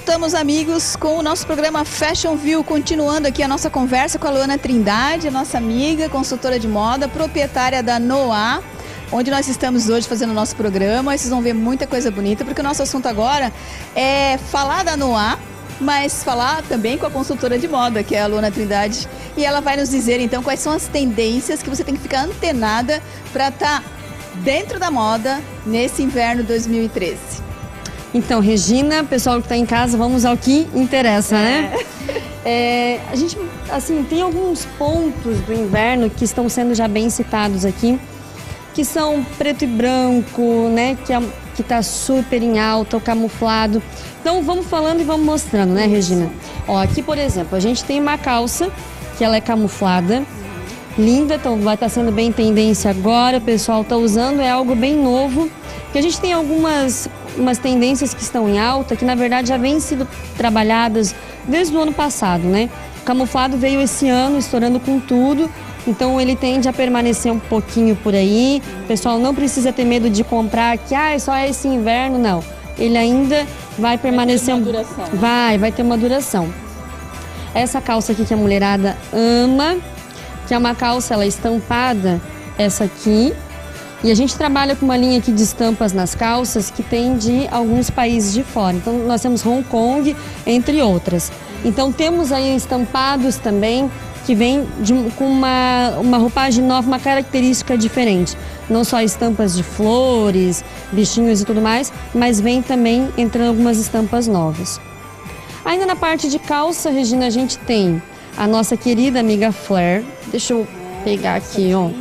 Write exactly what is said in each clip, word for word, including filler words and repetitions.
voltamos, amigos, com o nosso programa Fashion View, continuando aqui a nossa conversa com a Luana Trindade, a nossa amiga, consultora de moda, proprietária da Noah, onde nós estamos hoje fazendo o nosso programa. Vocês vão ver muita coisa bonita, porque o nosso assunto agora é falar da Noah, mas falar também com a consultora de moda, que é a Luana Trindade, e ela vai nos dizer, então, quais são as tendências que você tem que ficar antenada para estar dentro da moda nesse inverno dois mil e treze. Então, Regina, pessoal que está em casa, vamos ao que interessa, é. né? É, a gente, assim, tem alguns pontos do inverno que estão sendo já bem citados aqui, que são preto e branco, né? Que é, que tá super em alta, o camuflado. Então, vamos falando e vamos mostrando, né, Regina? Ó, aqui, por exemplo, a gente tem uma calça que ela é camuflada, linda, então vai estar sendo bem tendência agora, o pessoal tá usando, é algo bem novo, que a gente tem algumas umas tendências que estão em alta, que na verdade já vêm sido trabalhadas desde o ano passado, né? O camuflado veio esse ano estourando com tudo, então ele tende a permanecer um pouquinho por aí. O pessoal não precisa ter medo de comprar que ah, é só esse inverno, não. Ele ainda vai permanecer... Vai ter uma duração. Vai, vai ter uma duração. Essa calça aqui que a mulherada ama, que é uma calça, ela é estampada, essa aqui. E a gente trabalha com uma linha aqui de estampas nas calças que tem de alguns países de fora. Então, nós temos Hong Kong, entre outras. Então, temos aí estampados também que vem de, com uma, uma roupagem nova, uma característica diferente. Não só estampas de flores, bichinhos e tudo mais, mas vem também entrando algumas estampas novas. Ainda na parte de calça, Regina, a gente tem a nossa querida amiga Flare. Deixa eu pegar aqui, ó.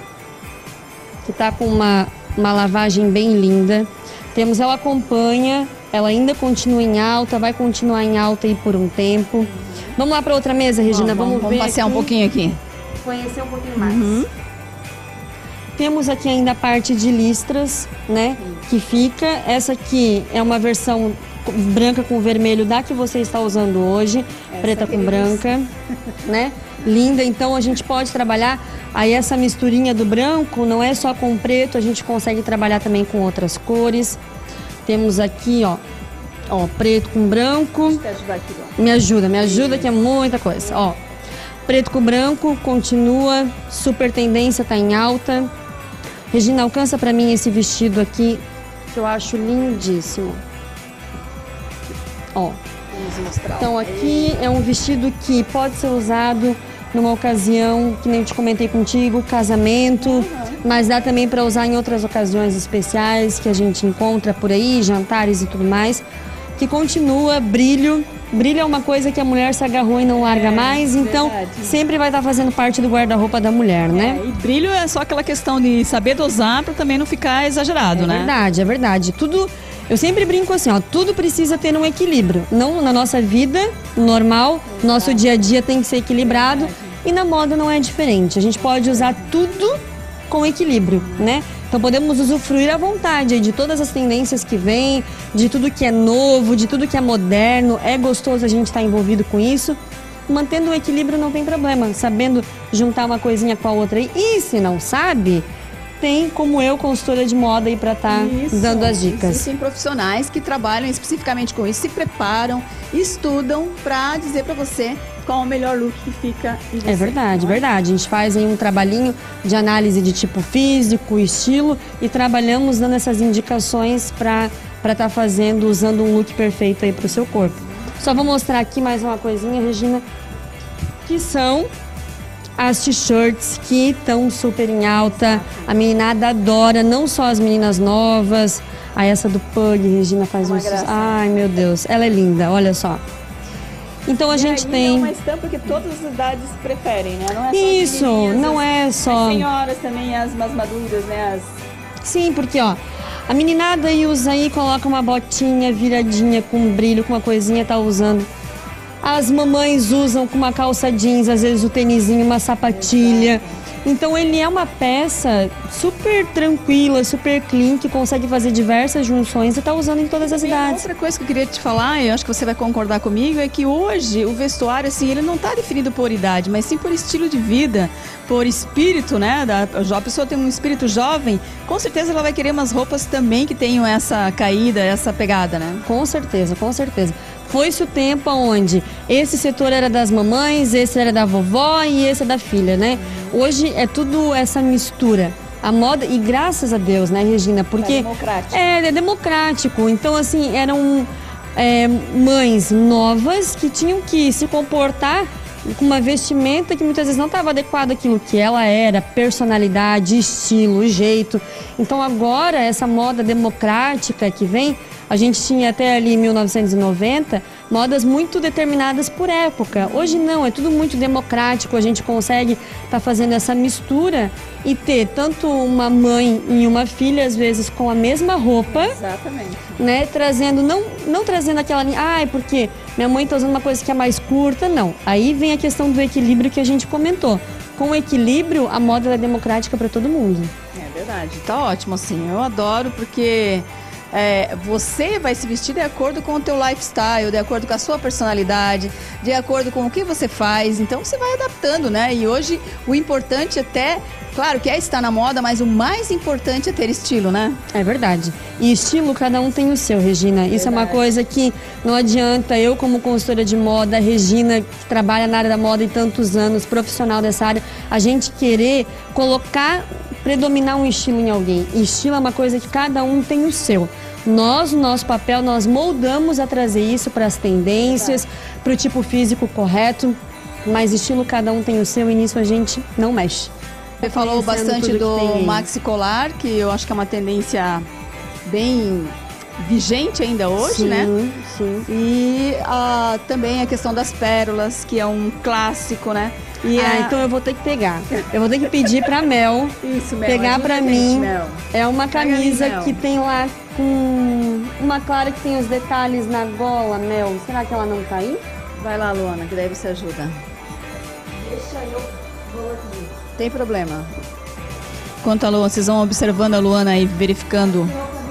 Que tá com uma, uma lavagem bem linda. Temos ela acompanha, ela ainda continua em alta, vai continuar em alta aí por um tempo. Vamos lá para outra mesa, Regina, vamos, vamos, vamos ver passear aqui, um pouquinho aqui. Conhecer um pouquinho mais. Uhum. Temos aqui ainda a parte de listras, né, que fica. Essa aqui é uma versão branca com vermelho da que você está usando hoje, essa preta com branca, né? Linda, então a gente pode trabalhar aí essa misturinha do branco, não é só com preto, a gente consegue trabalhar também com outras cores. Temos aqui, ó, ó, preto com branco. Deixa eu te ajudar aqui, ó. Me ajuda, me ajuda que é muita coisa, ó. Preto com branco, continua, super tendência, tá em alta. Regina, alcança pra mim esse vestido aqui, que eu acho lindíssimo. Ó. Então aqui é um vestido que pode ser usado numa ocasião, que nem eu te comentei contigo, casamento, uhum. Mas dá também para usar em outras ocasiões especiais que a gente encontra por aí, jantares e tudo mais, que continua brilho. Brilho é uma coisa que a mulher se agarrou e não larga é, mais, então verdade. Sempre vai estar fazendo parte do guarda-roupa da mulher, né? É, e brilho é só aquela questão de saber dosar para também não ficar exagerado, é né? É verdade, é verdade. Tudo... Eu sempre brinco assim, ó, tudo precisa ter um equilíbrio. Não na nossa vida normal, nosso dia a dia tem que ser equilibrado e na moda não é diferente. A gente pode usar tudo com equilíbrio, né? Então podemos usufruir à vontade de todas as tendências que vêm, de tudo que é novo, de tudo que é moderno. É gostoso a gente estar envolvido com isso. Mantendo o equilíbrio não tem problema, sabendo juntar uma coisinha com a outra aí. E se não sabe... Tem como eu, consultora de moda, aí para estar tá dando as dicas. Existem profissionais que trabalham especificamente com isso, se preparam, estudam para dizer para você qual é o melhor look que fica em você. É verdade, é verdade. A gente faz aí um trabalhinho de análise de tipo físico, estilo e trabalhamos dando essas indicações para para estar tá fazendo, usando um look perfeito aí para o seu corpo. Só vou mostrar aqui mais uma coisinha, Regina, que são... as t-shirts que estão super em alta, a meninada adora, não só as meninas novas. Ah, essa do Pug, Regina faz um... Ai, meu Deus, ela é linda, olha só. Então a e gente aí tem... é uma estampa que todas as idades preferem, né? Não é só isso, não é só... As senhoras também, as mais maduras, né? As... Sim, porque ó, a meninada aí usa aí, coloca uma botinha viradinha com brilho, com uma coisinha, tá usando... As mamães usam com uma calça jeans, às vezes o tênisinho, uma sapatilha. Então ele é uma peça super tranquila, super clean, que consegue fazer diversas junções e está usando em todas as idades. Outra coisa que eu queria te falar, e eu acho que você vai concordar comigo, é que hoje o vestuário, assim, ele não está definido por idade, mas sim por estilo de vida, por espírito, né? Da, a pessoa tem um espírito jovem, com certeza ela vai querer umas roupas também que tenham essa caída, essa pegada, né? Com certeza, com certeza. Foi-se o tempo onde esse setor era das mamães, esse era da vovó e esse é da filha, né? Hoje é tudo essa mistura. A moda, e graças a Deus, né, Regina? Porque é democrático. É, é democrático. Então, assim, eram é, mães novas que tinham que se comportar com uma vestimenta que muitas vezes não estava adequada àquilo que ela era, personalidade, estilo, jeito. Então agora, essa moda democrática que vem, a gente tinha até ali em mil novecentos e noventa, modas muito determinadas por época. Hoje não, é tudo muito democrático, a gente consegue estar tá fazendo essa mistura e ter tanto uma mãe e uma filha, às vezes, com a mesma roupa. Exatamente. Né, trazendo, não, não trazendo aquela linha, ah, é porque minha mãe está usando uma coisa que é mais curta, não. Aí vem a questão do equilíbrio que a gente comentou. Com o equilíbrio, a moda é democrática para todo mundo. É verdade, tá ótimo assim, eu adoro porque é, você vai se vestir de acordo com o teu lifestyle, de acordo com a sua personalidade, de acordo com o que você faz, então você vai adaptando, né? E hoje o importante até, claro que é estar na moda, mas o mais importante é ter estilo, né? É verdade. E estilo, cada um tem o seu, Regina. Isso verdade. É uma coisa que não adianta eu, como consultora de moda, a Regina, que trabalha na área da moda há tantos anos, profissional dessa área, a gente querer colocar, predominar um estilo em alguém. Estilo é uma coisa que cada um tem o seu. Nós, o nosso papel, nós moldamos a trazer isso para as tendências, para o tipo físico correto, mas estilo cada um tem o seu e nisso a gente não mexe. Você falou bastante do maxi colar, que eu acho que é uma tendência bem vigente ainda hoje, sim, né? Sim. E uh, também a questão das pérolas, que é um clássico, né? E ah, a... então eu vou ter que pegar. Eu vou ter que pedir pra Mel, Isso, Mel pegar pra gente, mim. Mel. É uma camisa ali, que tem lá com uma clara que tem os detalhes na gola, Mel. Será que ela não tá aí? Vai lá, Luana, que daí você ajuda. Deixa eu vou aqui. Tem problema. Enquanto a Luana, vocês vão observando a Luana aí, verificando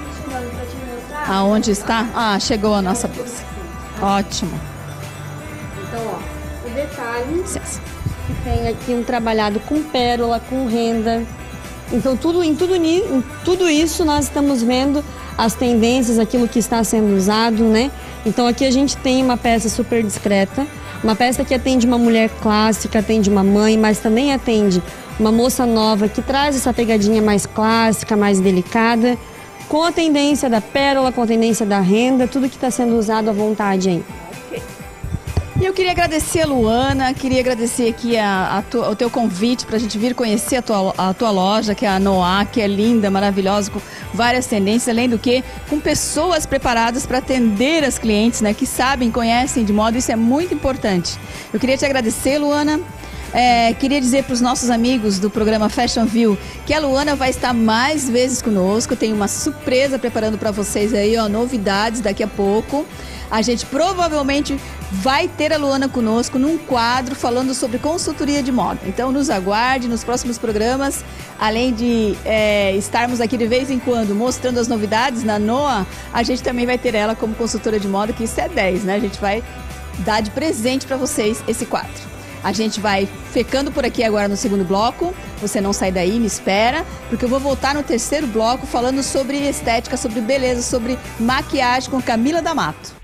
aonde está. Ah, chegou a nossa blusa. Ótimo. Então, ó, o detalhe Licença. que tem aqui um trabalhado com pérola, com renda. Então, tudo, em, tudo, em tudo isso nós estamos vendo as tendências, aquilo que está sendo usado, né? Então, aqui a gente tem uma peça super discreta, uma peça que atende uma mulher clássica, atende uma mãe, mas também atende uma moça nova que traz essa pegadinha mais clássica, mais delicada, com a tendência da pérola, com a tendência da renda, tudo que está sendo usado à vontade aí. E eu queria agradecer a Luana, queria agradecer aqui a, a tu, o teu convite para a gente vir conhecer a tua, a tua loja, que é a Noah, que é linda, maravilhosa, com várias tendências, além do que com pessoas preparadas para atender as clientes, né, que sabem, conhecem de moda, isso é muito importante. Eu queria te agradecer, Luana. É, queria dizer para os nossos amigos do programa Fashion View que a Luana vai estar mais vezes conosco. Tem uma surpresa preparando para vocês aí, ó, novidades daqui a pouco. A gente provavelmente vai ter a Luana conosco num quadro falando sobre consultoria de moda. Então nos aguarde nos próximos programas. Além de é, estarmos aqui de vez em quando mostrando as novidades na Noah, a gente também vai ter ela como consultora de moda, que isso é dez, né? A gente vai dar de presente para vocês esse quadro. A gente vai ficando por aqui agora no segundo bloco. Você não sai daí, me espera, porque eu vou voltar no terceiro bloco falando sobre estética, sobre beleza, sobre maquiagem com Camila D'Amato.